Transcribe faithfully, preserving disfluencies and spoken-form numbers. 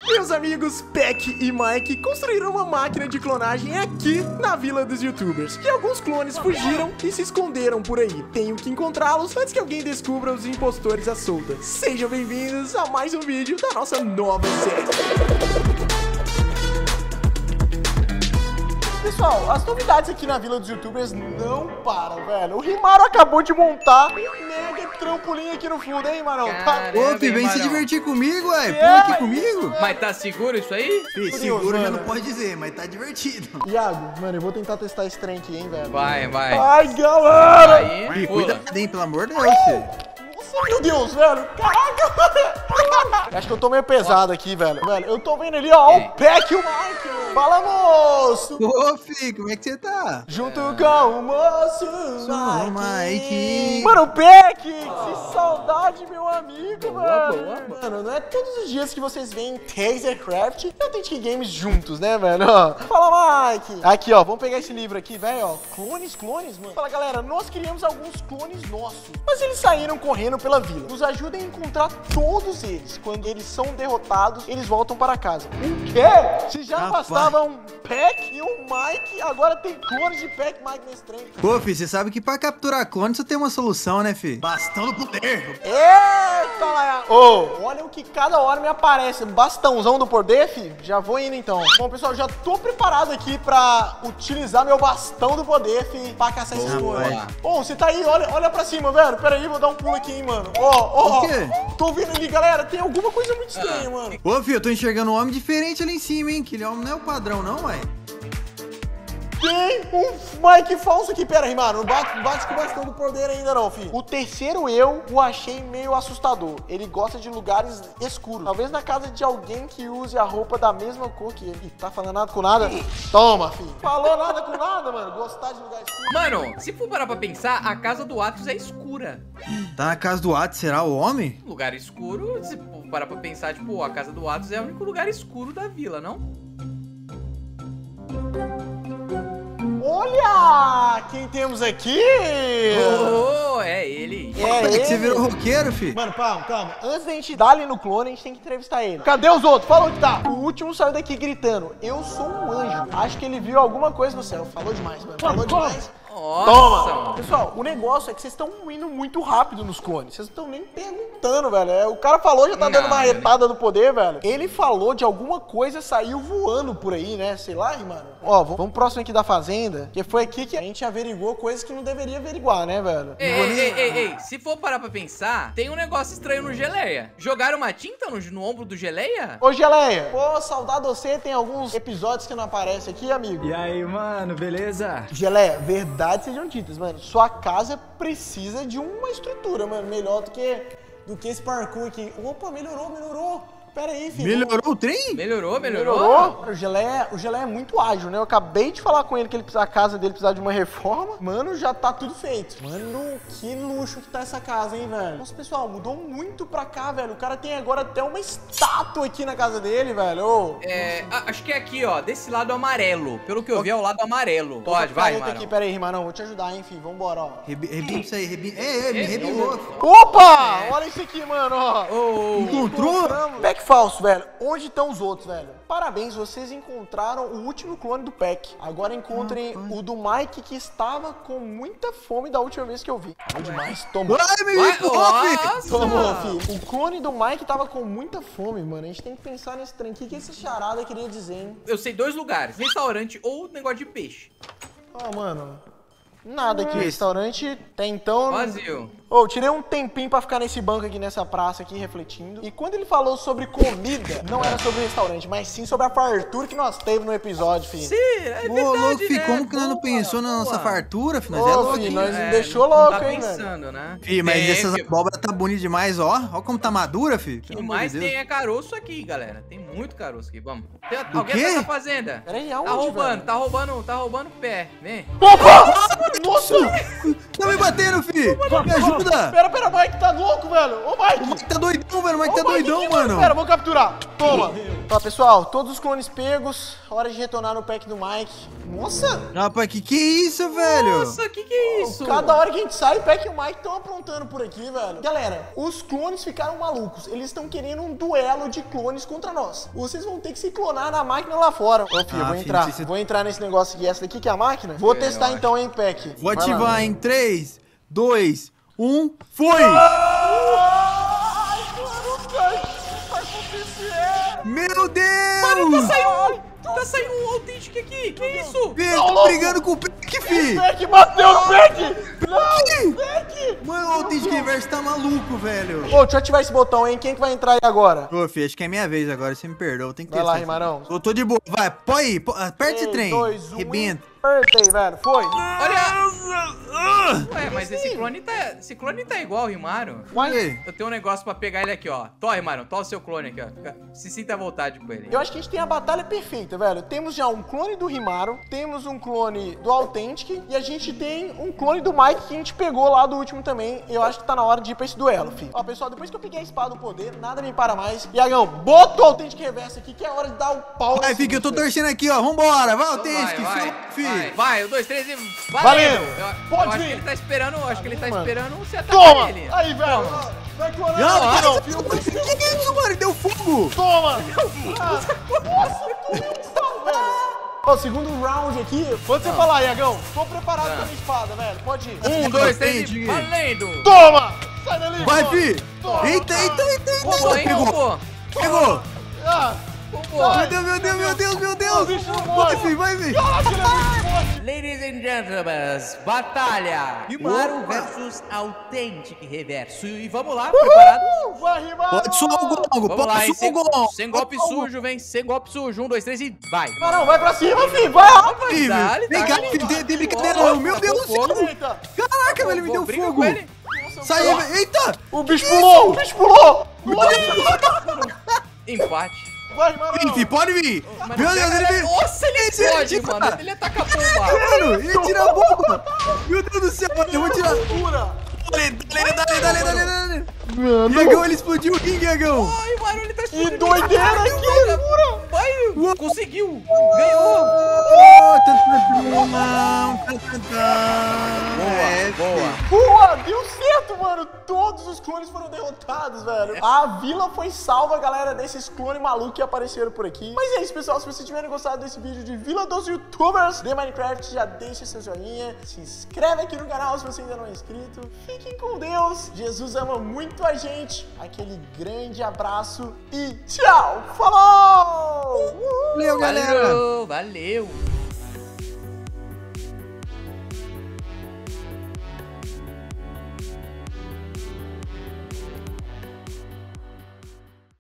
Meus amigos Peck e Mike construíram uma máquina de clonagem aqui na Vila dos YouTubers. E alguns clones fugiram e se esconderam por aí. Tenho que encontrá-los antes que alguém descubra os impostores à solta. Sejam bem-vindos a mais um vídeo da nossa nova série. Pessoal, as novidades aqui na Vila dos YouTubers não param, velho. O Rimaru acabou de montar um mega trampolim aqui no fundo, hein, Marão? Tá... Ô, Fih, vem se divertir comigo, ué. Pula aqui comigo. Mas tá seguro isso aí? Fih, seguro já não pode dizer, mas tá divertido. Iago, mano, eu vou tentar testar esse trem aqui, hein, velho. Vai, vai. Ai, galera! Aí, Fih, pula. cuidado, hein, pelo amor de Deus, Fih. Nossa, meu Deus, velho. Caraca. Acho que eu tô meio pesado aqui, velho. Velho, eu tô vendo ali, ó, o Peck e o Mike. Fala, moço. Ô, Fih, como é que você tá? Junto com o moço Sou Mike. Mano, o Peck, que saudade, meu amigo, Boa, velho. boa, boa. Mano, não é todos os dias que vocês veem Tasercraft e Authentic Games juntos, né, velho? Ó, fala, Mike. Aqui, ó, vamos pegar esse livro aqui, velho, ó. Clones, clones, mano. Fala, galera, nós criamos alguns clones nossos, mas eles saíram correndo pela vila. Nos ajudem a encontrar todos eles. Quando eles são derrotados, eles voltam para casa. O quê? Se já não Rapaz. bastava um Peck e um Mike, agora tem clones de Peck e Mike nesse trem. Pô, Fih, você sabe que pra capturar clone você tem uma solução, né, Fih? Bastão do poder. Eita, lá! Ô, olha o que cada hora me aparece. Um bastãozão do poder, fi. Já vou indo, então. Bom, pessoal, já tô preparado aqui pra utilizar meu bastão do poder, fi, pra caçar esses Boa. clones. Ô, você tá aí? Olha, olha pra cima, velho. Pera aí, vou dar um pulo aqui, hein, mano. Ó, ó, O quê? tô vendo ali, galera. Tem alguma coisa muito estranha, mano. Ô, Fih, eu tô enxergando um homem diferente ali em cima, hein? Aquele homem não é o padrão, não, ué. Tem um Mike falso aqui. Pera, Rimaru, não bate, bate com o bastão do poder ainda não, filho. O terceiro eu o achei meio assustador. Ele gosta de lugares escuros. Talvez na casa de alguém que use a roupa da mesma cor que ele. Ih, tá falando nada com nada? Toma, filho. Falou nada com nada, mano. Gostar de lugar escuro. Mano, se for parar pra pensar, a casa do Atos é escura. Tá na casa do Atos, será o homem? Lugar escuro, se for parar pra pensar, tipo, a casa do Atos é o único lugar escuro da vila, não? Olha quem temos aqui. Oh, é ele. É Como é que você ele. virou roqueiro, Fih? Mano, calma, calma. Antes da gente dar ali no clone, a gente tem que entrevistar ele. Cadê os outros? Fala onde tá. O último saiu daqui gritando: eu sou um anjo. Acho que ele viu alguma coisa no céu. Falou demais, mano. Falou demais. Nossa, Toma! mano. Pessoal, o negócio é que vocês estão indo muito rápido nos clones. Vocês não estão nem perguntando, velho. É, o cara falou, já tá dando Não, uma eu retada do poder, velho. Ele falou de alguma coisa, saiu voando por aí, né? Sei lá, mano. Ó, vamos vamos próximo aqui da fazenda, que foi aqui que a gente averiguou coisas que não deveria averiguar, né, velho? Ei, ei, ei, ei, ei, se for parar pra pensar, tem um negócio estranho no Geleia. Jogaram uma tinta no, no ombro do Geleia? Ô, Geleia, pô, saudade você, tem alguns episódios que não aparecem aqui, amigo. E aí, mano, beleza? Geleia, verdade sejam ditas, mano. Sua casa precisa de uma estrutura, mano, melhor do que, do que esse parkour aqui. Opa, melhorou, melhorou. Pera aí, filho. Melhorou o trem? Melhorou, melhorou? Melhorou? O Geleia, o Geleia é muito ágil, né? Eu acabei de falar com ele que ele precisa, a casa dele precisar de uma reforma. Mano, já tá tudo feito. Mano, que luxo que tá essa casa, hein, velho? Nossa, pessoal, mudou muito pra cá, velho. O cara tem agora até uma estátua aqui na casa dele, velho. Ô, É, a- acho que é aqui, ó, desse lado amarelo. Pelo que eu vi, é o lado amarelo. Pode, vai, Caneta mano. aqui, pera aí, Rimarão. Vou te ajudar, hein, filho. Vambora, ó. Rebi- Rebimpa isso aí, rebimpa. É, é, me É, rebilou. Opa! Olha isso aqui, mano, ó. Ô, Encontrou? Peck falso, velho. Onde estão os outros, velho? Parabéns, vocês encontraram o último clone do Peck. Agora encontrem o do Mike, que estava com muita fome da última vez que eu vi. Bom demais, toma. Ai, me vai, empurrou, Fih. nossa! Toma, filho. O clone do Mike tava com muita fome, mano. A gente tem que pensar nesse trem. O que, que esse charada queria dizer, hein? Eu sei dois lugares, restaurante ou negócio de peixe. Ah, mano. Nada aqui. Restaurante tem então. Vazio. Ô, eu tirei um tempinho pra ficar nesse banco aqui, nessa praça aqui, refletindo. E quando ele falou sobre comida, não era sobre o restaurante, mas sim sobre a fartura que nós teve no episódio, filho. Sim, é Ô, verdade, louco, Fih, né? como que nós não Boa, pensou na nossa boa. fartura, Fih? Nós Ô, é louco, filho, hein? nós É, deixou não louco, tá hein, velho? pensando, né? Fih, mas Tem, essas filho. abóboras tá bonita demais, ó. Ó como tá madura, Fih. O que Pelo amor mais de Deus. tem é caroço aqui, galera. Tem muito caroço aqui, vamos. Tem, O alguém quê? tá na fazenda? Peraí, Tá aonde, roubando, velho? tá roubando, tá roubando pé. Vem. Opa! Nossa! Tá me batendo, Fih. Me ajuda. Pera, pera, o Mike tá louco, velho. Ô, O Mike! Mike tá doidão, velho. O Mike Ô, tá Mike, doidão, que- mano. Pera, vou capturar. Toma. Ó, pessoal, todos os clones pegos. Hora de retornar no pack do Mike. Nossa! Rapaz, que que é isso, velho? Nossa, que que é isso? Cada hora que a gente sai, o pack e o Mike estão aprontando por aqui, velho. Galera, os clones ficaram malucos. Eles estão querendo um duelo de clones contra nós. Vocês vão ter que se clonar na máquina lá fora. Ô, filho, Ah, vou filho, entrar. se- Vou entrar nesse negócio aqui. Essa daqui que é a máquina? Vou É, testar eu então, hein, pack. Vou Vai lá. ativar em três, dois, um, foi! Ai, mano, o que vai acontecer? Meu Deus! Tá saindo, tá saindo um autêntico aqui. Que isso? Filho, tô brigando com o Peck, fi! Pack bateu no pack! Não, Que? pack! Mano, o Authentic Reverse tá maluco, velho. Ô, deixa eu ativar esse botão, hein? Quem que vai entrar aí agora? Ô, filho, acho que é minha vez agora, você me perdoa, tem que Vai testar lá, isso. Rimarão. Eu tô de boa, vai, pode ir, pô, aperta esse três, trem, dois, um, rebenta. Apertei, velho. Foi. Olha! Ué, mas esse clone tá, esse clone tá igual o Rimaru. Ué, Eu tenho um negócio pra pegar ele aqui, ó. Tó, Rimaru, tó o seu clone aqui, ó. Fica- Se sinta à vontade com ele. Eu acho que a gente tem a batalha perfeita, velho. Temos já um clone do Rimaru, temos um clone do Authentic e a gente tem um clone do Mike que a gente pegou lá do último também. Eu acho que tá na hora de ir pra esse duelo, filho. Ó, pessoal, depois que eu peguei a espada do poder, nada me para mais. Iagão, bota o Authentic Reverso aqui que é hora de dar o pau. vai, nesse filho, que eu tô bicho, velho. torcendo aqui, ó, vambora, vai, Então Authentic, vai, filho, vai, filho. vai, um, dois, três e valendo! Valendo. Eu, eu Pode acho vir. que ele tá esperando, eu acho que ele tá Mano. esperando você atacar Toma! ele. Aí, velho. ó, Vai clonar, Não, não, para, não, o filho. que que é isso, mano? Ele deu fogo! Toma! Ah, nossa, que isso, velho. Ó, segundo round aqui. Quando você falar, Iagão, tô preparado Tá. com a minha espada, velho. Pode ir. Um, dois, três e Authentic. valendo! Toma! Sai dali! Vai, toma. fi! Toma. Eita, eita, eita, eita! Roubou, hein, Pegou, roubou! pegou! Ah, Roubou! Meu Deus, meu Deus, meu Deus, meu o Deus! bicho não Vai, morre. fi, vai, fi! Caraca, ele é muito forte. Ladies and gentlemen, batalha! Rimaru Opa. versus Authentic Reverso. E vamos lá, preparados? Uh, vai, Rimaru! Pode suar o gongo, Vamos lá, pode hein? suar Sem, o gongo! sem golpe sujo, vem. Sem golpe sujo. Um, dois, três e vai. Rimarão, vai pra cima, filho. Vai rápido. Filho, Dá-lhe, vem cá, dá-lhe. filho, tem, tem brincadeira Ó, não, meu Deus do fogo. céu! Eita. Caraca, velho, ele me Vou- deu briga fogo! com ele. Sai, velho, eita! O bicho pulou, o bicho pulou. Empate. Vai, Rimarão. Vem, fi, pode vir! Mas Meu Deus, ele veio! Nossa, ele Esse explode, ele tira- mano. Ele ataca a bomba. Mano, ele tira a bomba! Meu Deus do céu, eu vou tirar! Pura. Dale, dale, dale, dale, dale, dale! Mano. Iagão, ele explodiu o ringue, Iagão! Ai, mano, ele tá explodindo. Que doideira, Vai, que vai, loucura. Vai, conseguiu. Ganhou. Oh, tan, tan, tan, tan, tan, tan. É, Boa. Boa, deu certo, mano. Todos os clones foram derrotados, velho. A vila foi salva, galera, desses clones malucos que apareceram por aqui. Mas é isso, pessoal. Se vocês tiverem gostado desse vídeo de Vila dos YouTubers de Minecraft, já deixa seu joinha. Se inscreve aqui no canal se você ainda não é inscrito. Fiquem com Deus. Jesus ama muito a gente. Aquele grande abraço e tchau. Falou! Valeu, galera! Valeu, valeu.